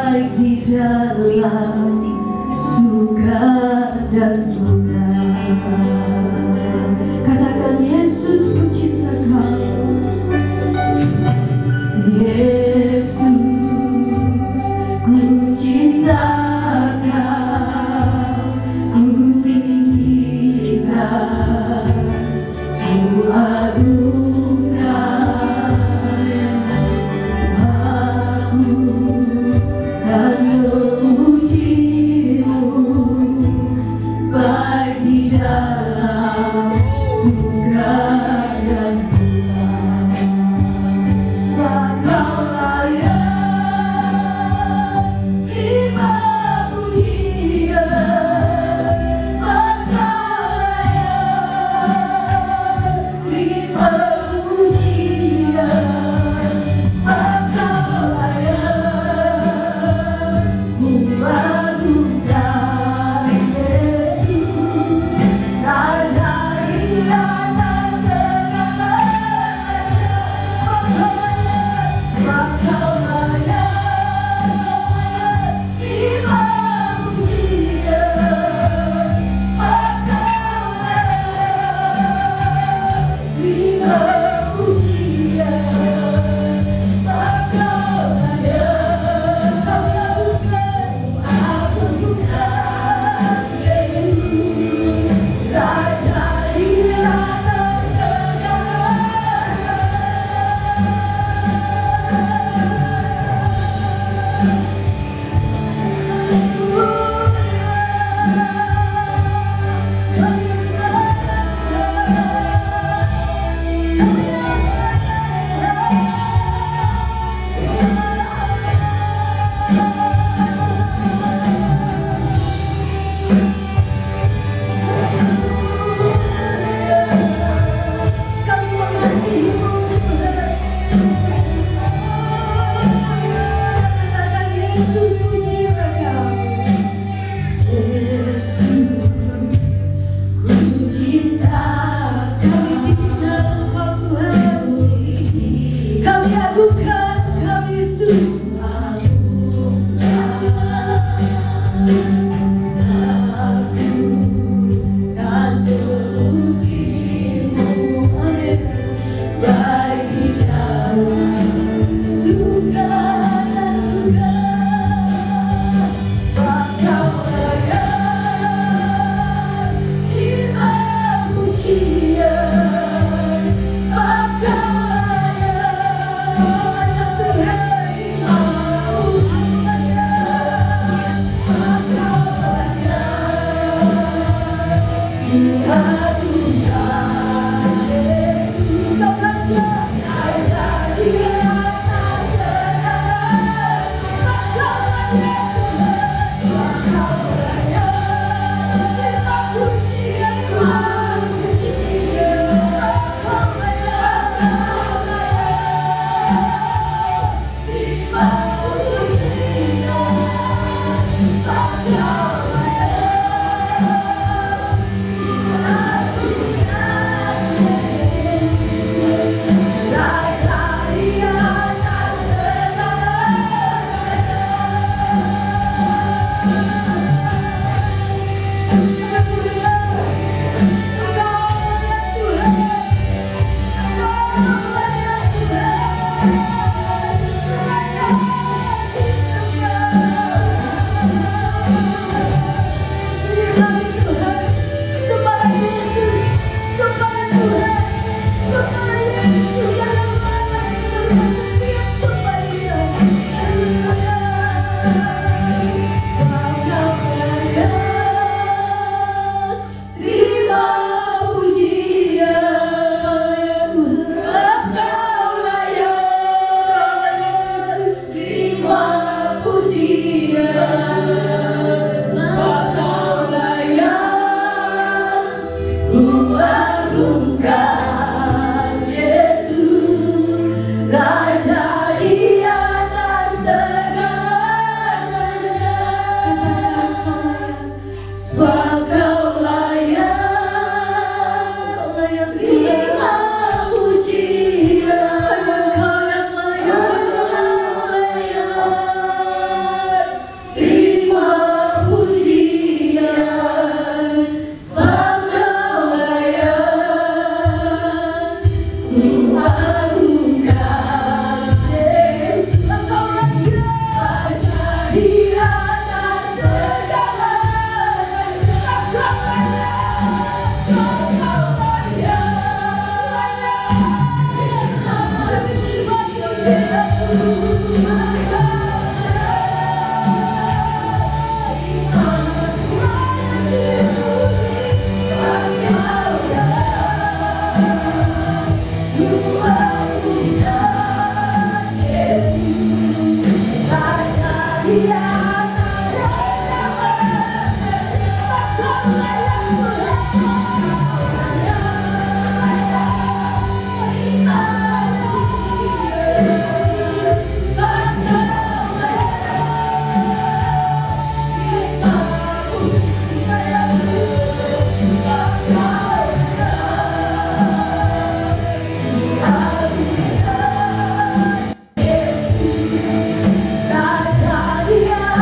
baik di dalam suka dan duka. Katakan Yesus ku cinta kau, Yesus ku cinta kau, ku tinggikan, ku agungkan, aku kan memujimu baik di dalam suka dan duka. Kau layak terima pujian, kau layak terima pujian, kau layak mengagungkan Yesus, Raja yang segala raja. Kau layak terima pujian, kau layak terima pujian, kau layak agungkan Yesus, Raja yang segala. Kami agungkan, kami Yesus. Kan memujimu, amin, baik di dalam suka dan duka. Kau layak terima pujian, kau layak terima pujian, kau layak mengagungkan Yesus. Kau Raja, Raja di atas segala. Kau layak terima pujian, kau layak terima pujian, Raja di atas segala raja. Raja dia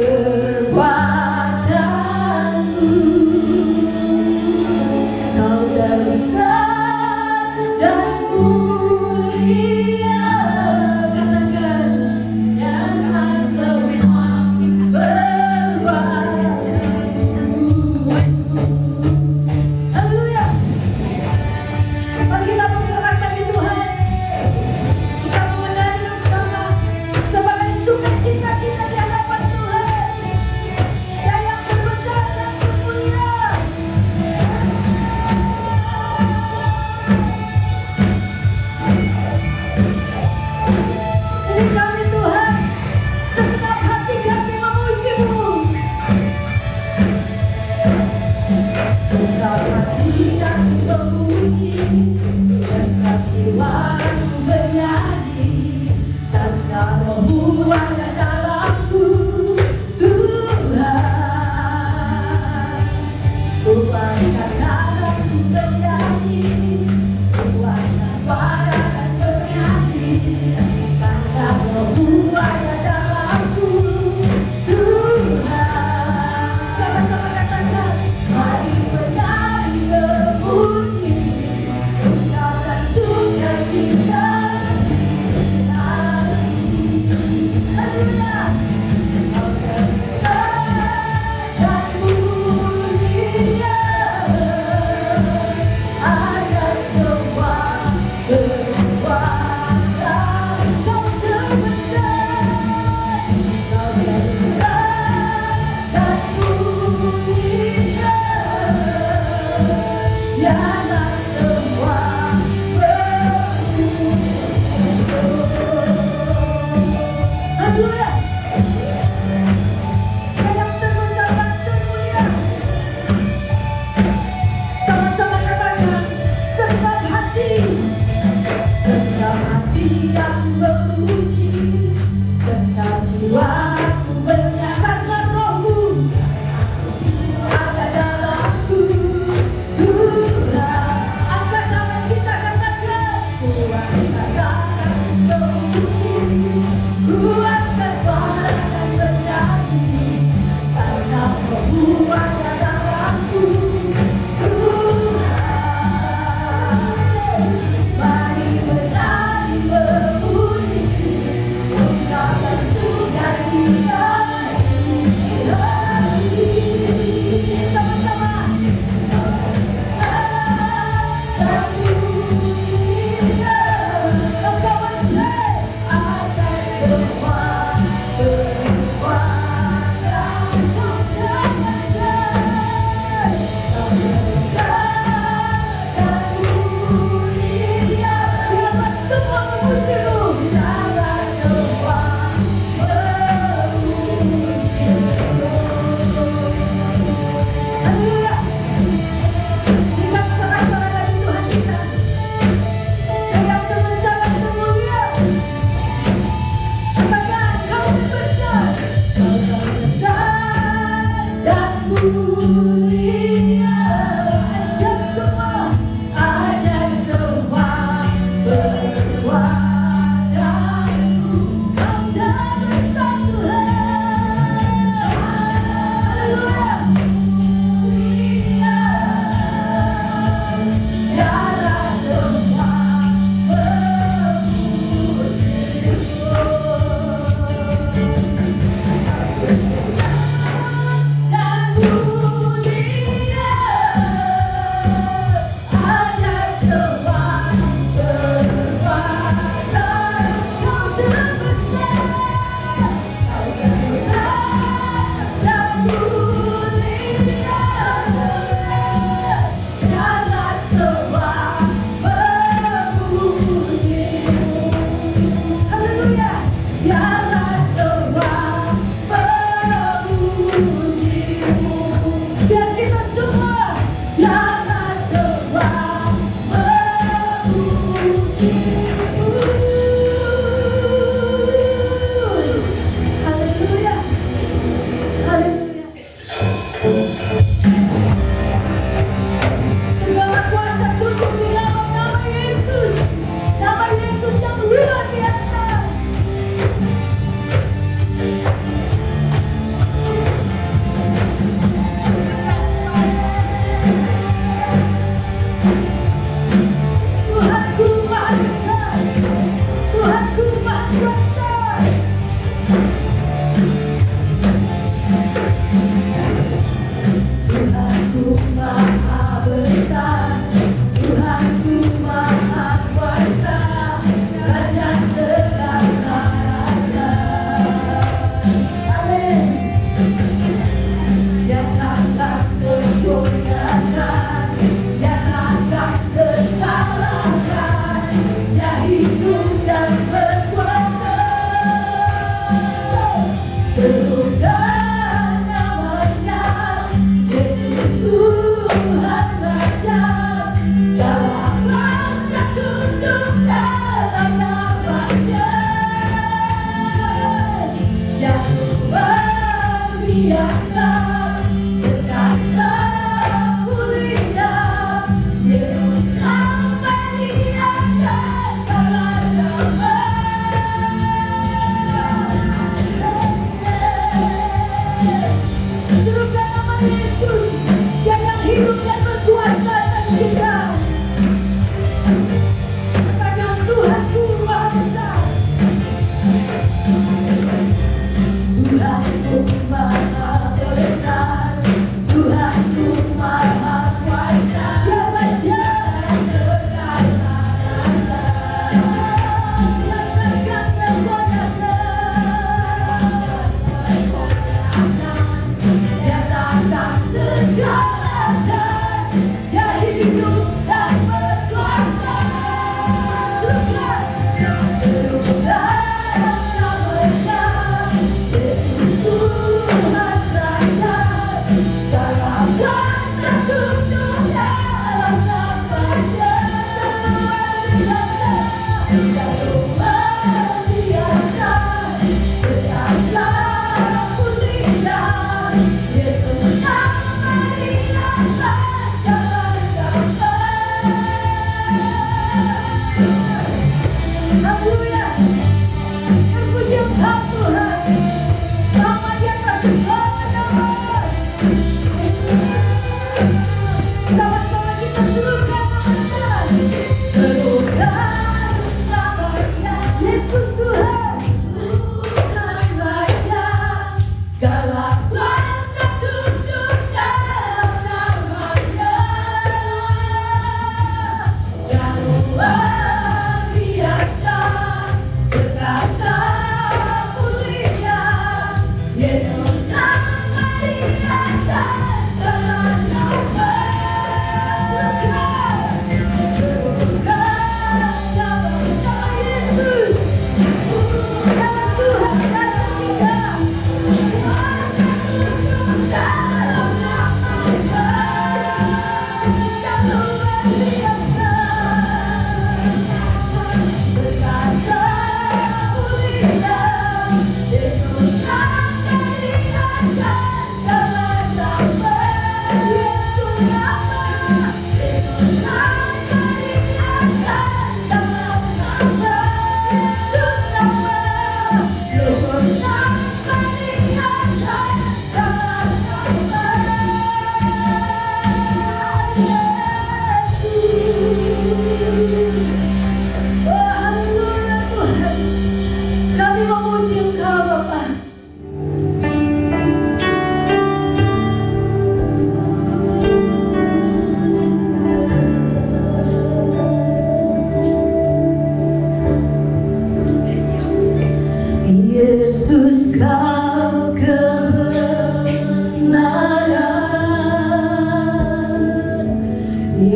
kekuatanku. Kau terbesar dan mulia, katakan jangan semua berkuatanku. Haleluya. Mari kita persilakan di Tuhan. Kita mengenali bersama sebagai sukacita kita di hadapan Tuhan. Dia yang terbesar dan termulia. Ini kami Tuhan, segenap hati kami memuji-Mu. Segenap hati kami memuji, segenap jiwaku bernyanyi, dan Roh-Mu ada dalamku, Tuhan. Kuatkan dalamku bernyanyi, kuatkan suara dan bernyanyi, karena Roh-Mu ada dalamku, Tuhan. Sama-sama katakan, mari bernyanyi memuji, ungkapkan sukacita. Haleluya. Kau terbesar dan mulia, ada semua kekuatan. Kau terbesar, kau terbesar dan mulia, dialah semua Haleluya. Yang terbesar dan termulia. Sama-sama katakan, segenap hati yang memuji, segenap jiwaku bernyanyi, Roh-Mu ada dalamku, Tuhan. Angkat tangan kita, katakan, kuatkan dalamku memuji, kuatkan suara dan bernyanyi, karena Roh-Mu ada dalamku, Tuhan. Mari bernyanyi memuji, ungkapkan sukacita di hati. Sama-sama. Dan mulia, Engkau mencari akan semua kekuatan. Kau terbesar, kau terbesar dan mulia. Biarlah semua memuji-Mu, biarlah semua memuji-Mu. Haleluya. Kita sorak-sorai lagi Tuhan kita. Dia yang terbesar dan termulia. Katakan, Kau terbesar, Kau terbesar dan mulia. Ajar semua berkuatanku. Kau terbesar Tuhan. Haleluya. Mulia, dialah semua dan mulia, ada semua kekuatan. Kau terbesar, Kau terbesar dan mulia, dialah semua memuji-Mu. Haleluya. Dialah semua memuji-Mu. Biar kita semua, dialah semua memuji-Mu. Haleluya. Haleluya. Segala kuasa tunduk di dalam nama Yesus. Nama Yesus yang luar biasa.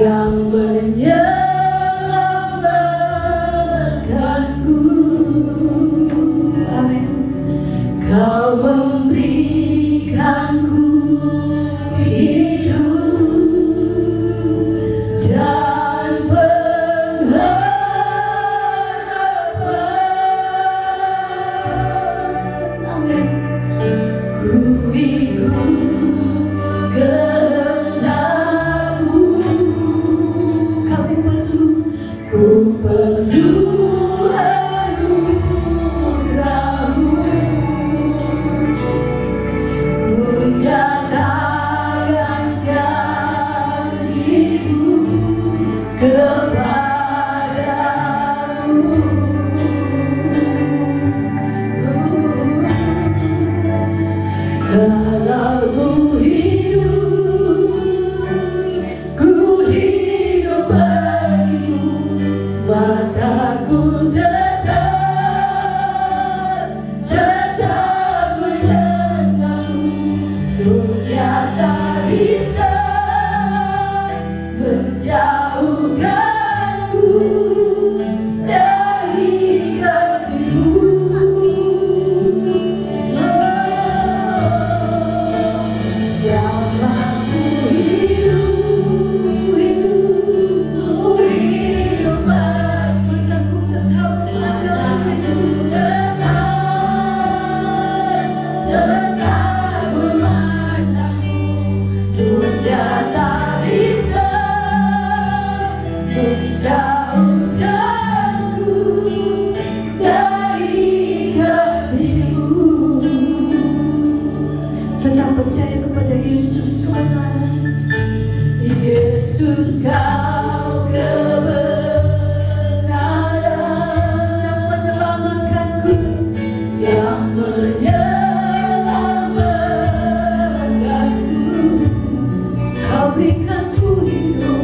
yang menyelamatkanku. Amin. Kau memberikanku hidup dan pengharapan. Amin. Ku ikut kehendak-Mu. Kami perlu, ku perlu anugerah-Mu. Ku nyatakan janji-Mu kepadamu. Kalau ku hidup bagimu, mataku tetap mengenalmu. Dunia tak bisa menjauhkanku dari kasih-Mu. Tetap percaya kepada Yesus kebenaran. Yesus, Kau kebenaran yang menyelamatkanku, yang menyelamatkanku. Kau berikanku hidup,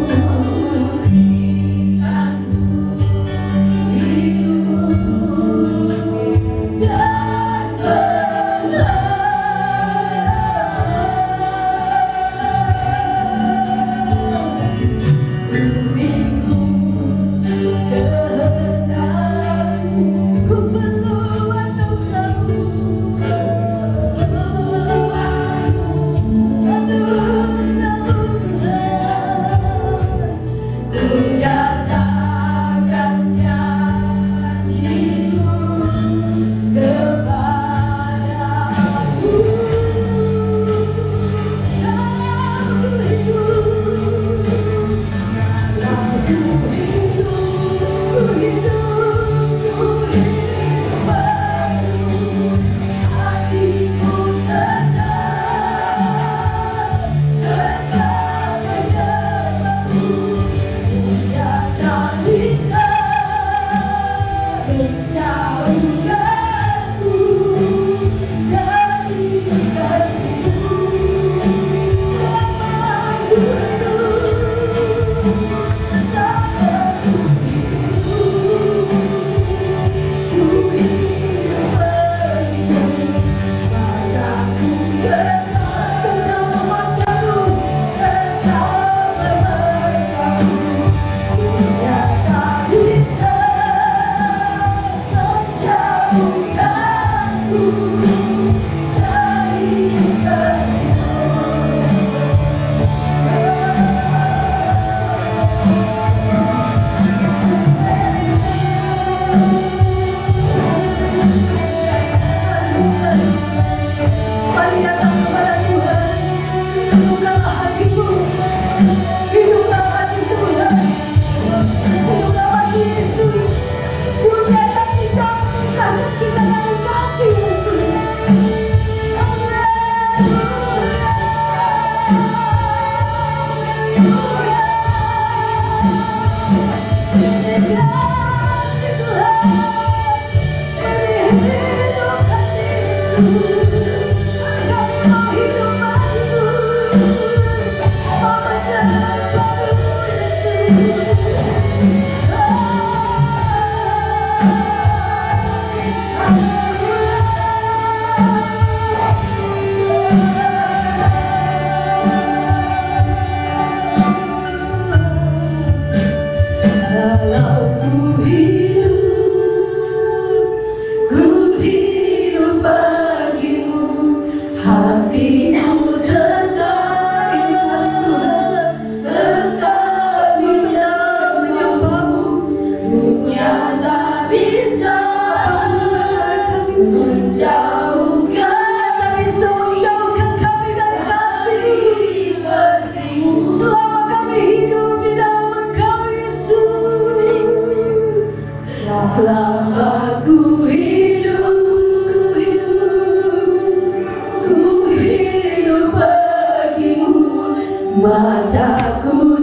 Mataku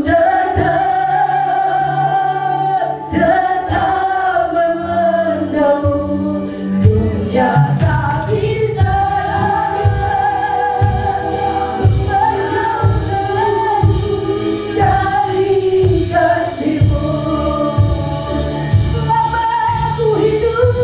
tetap memandangmu, dunia tak bisa menjauhkan dari kasihmu. Selama aku hidup,